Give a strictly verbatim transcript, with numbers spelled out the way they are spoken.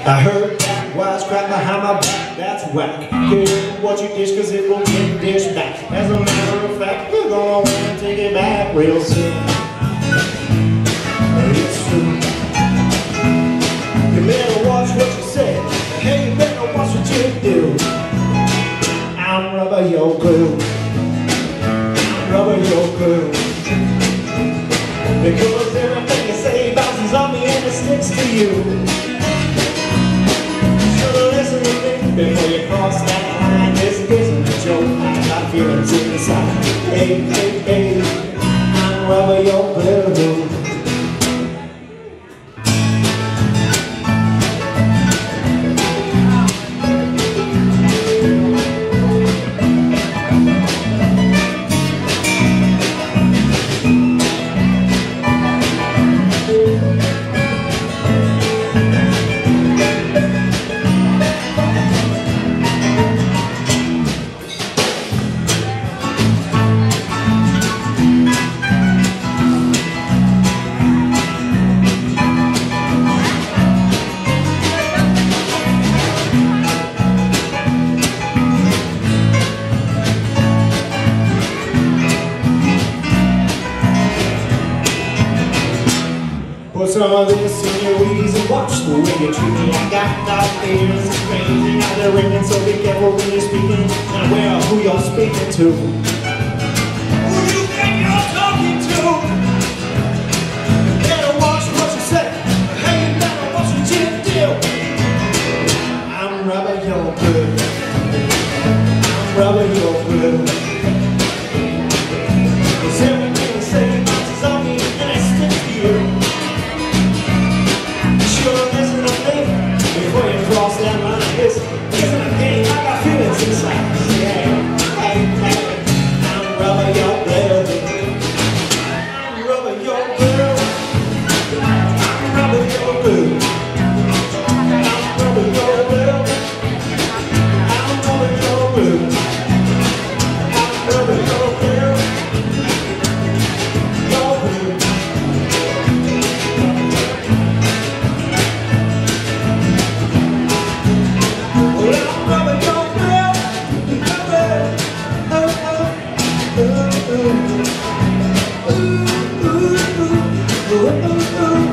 I heard that wisecrack behind my back, that's whack. Get what you dish, cause it will get dished back. As a matter of fact, you're gonna want to take it back real soon. It's true. You better watch what you say. Hey, you better watch what you do. I'm rubber, your glue. I'm rubber, your glue. Because everything you say bounces on me and it sticks to you. Before you cross that line, this isn't a joke. I got feelings inside. Hey, hey, hey, I'm rubber, your glue. Put some of this in your weeds and watch the way you treat me. I got no ears, it's crazy. Now they're ringing, so be careful when you're speaking. And aware of who you're speaking to. Who you think you're talking to? You better watch what you say. Hey, you better watch what you do. I'm rubber, you're good. I'm rubber, you're good. Cause everything you say bounces on me and I stick to you. Before you cross that line, this isn't a game. I got feelings inside. Yeah, hey, hey, I'm rubber, your glue. I'm rubber, your glue. I'm rubber, your glue. I'm rubber, your glue. I'm rubber, your glue. I'm rubber, your glue. Your glue. Ooh, ooh, ooh, ooh, ooh, ooh.